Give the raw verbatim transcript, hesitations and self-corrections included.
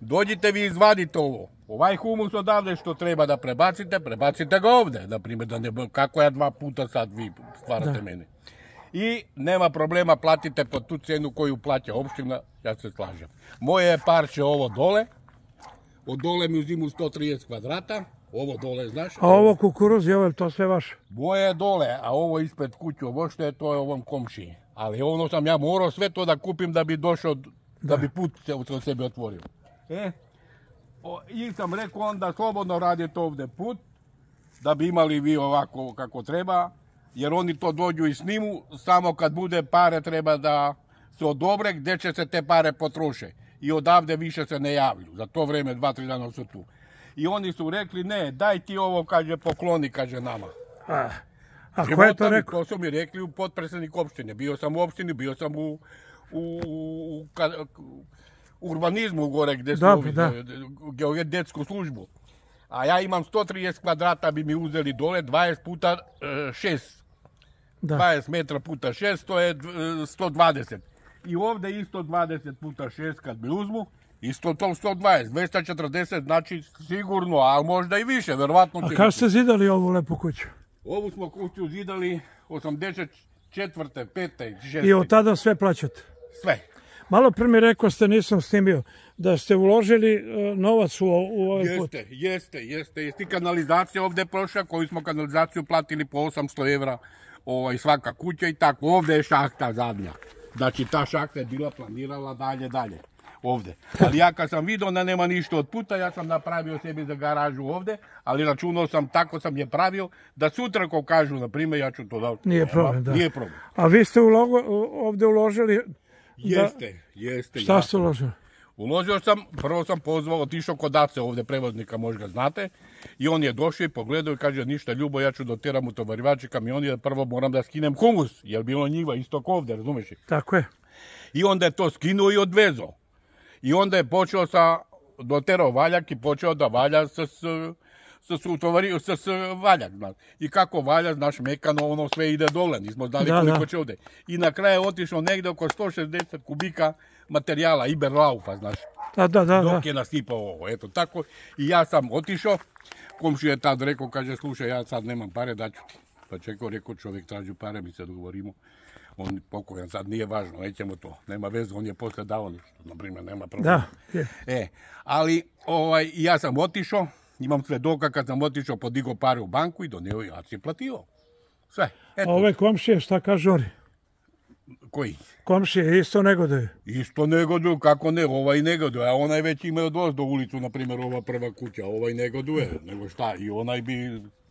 dođite vi izvadite ovo. Ovaj humus odavde što treba da prebacite, prebacite ga ovdje. Naprimjer, da ne, kako ja dva puta sad vi stvarate da. Mene. I nema problema, platite po tu cenu koju plaća opština, ja se slažem. Moje je parče ovo dole, od dole mi uzimu sto trideset kvadrata, ovo dole, znaš. A ovo kukuruz, je li to sve vaše? Moje je dole, a ovo ispred kuću, ovo što je, to je ovom komšiji. Ali ono sam ja morao sve to da kupim da bi došao, da, da bi put se u sebi otvorio. E, o, i sam rekao onda slobodno radite ovdje put, da bi imali vi ovako kako treba, jer oni to dođu i snimu, samo kad bude pare treba da se odobre gdje će se te pare potroše. I odavde više se ne javlju, za to vrijeme dva, tri dana su tu. I oni su rekli, ne, daj ti ovo, kaže, pokloni, kaže nama. A, a ko je to rekao? To su mi rekli u potpredsjednik opštine. Bio sam u opštini, bio sam u, u, u, u urbanizmu gore gdje su ovi, geodetsku službu. A ja imam sto trideset kvadrata, bi mi uzeli dole, dvadeset puta šest. Da. dvadeset metra puta šest, to je sto dvadeset. I ovdje isto dvadeset puta šest kad mi uzmu, isto to sto dvadeset, dvjesto četrdeset znači sigurno, ali možda i više, verovatno će. A kada ste zidali ovu lepu kuću? Ovu smo kuću zidali osamdeset četvrte, pete, šeste. I od tada sve plaćate? Sve. Malo pre mi rekao ste, nisam snimio, da ste uložili novac u, u ovaj put. Jeste, jeste, jeste. Jeste i kanalizacija ovdje prošla, koju smo kanalizaciju platili po osamsto evra ovaj, svaka kuća i tako. Ovdje je šahta zadnja. Znači ta šahta je bila planirala dalje, dalje. Ovdje. Ali ja kad sam vidio da nema ništa od puta, ja sam napravio sebi za garažu ovdje, ali računao sam, tako sam je pravio, da sutra ko kažu, na primjer, ja ću to da... Nije problem, da. Nije problem. A vi ste ulogo, ovdje uložili... Jeste, da... jeste. Šta ja ste uložili? Uložio sam, prvo sam pozvao, otišao kod Ace ovdje prevoznika, možda znate, i on je došao i pogledao i kaže, ništa Ljubo, ja ću doteram u tovarivači kamioni, jer prvo moram da skinem humus, jer bilo njiva isto kovde, razumiješ? Tako je. I onda je to skinuo i odvezao. I onda je počeo sa, doterao valjak i počeo da valja sa, sa, sa, sa, sa valjak. Znaš. I kako valja, znaš, mekano, ono sve ide dole, nismo znali da, koliko da. Će ovdje. I na kraju je otišao negdje oko sto šezdeset kubika materijala, Iberlaufa, znaš. Da, da, da. Dok je nasipao ovo, eto tako. I ja sam otišao, komšija je tad rekao, kaže, slušaj, ja sad nemam pare, daću ti. Pa čekao, rekao, čovjek traži pare, mi se dogovorimo. On pokojan, sad nije važno, nećemo to, nema veze, on je posle dao nešto, na primjer, nema problema. Da, je. E, ali ovaj, ja sam otišao, imam svedoka kad sam otišao, podigo pare u banku i donio i Aci platio. Sve. Eto. A ove komšije, šta kažu oni? Koji? Komšije isto negoduju? Isto negoduju, kako ne, ovaj negoduje, a onaj već ima od do ulicu, na primjer, ova prva kuća, ovaj negoduje, nego šta, i onaj bi...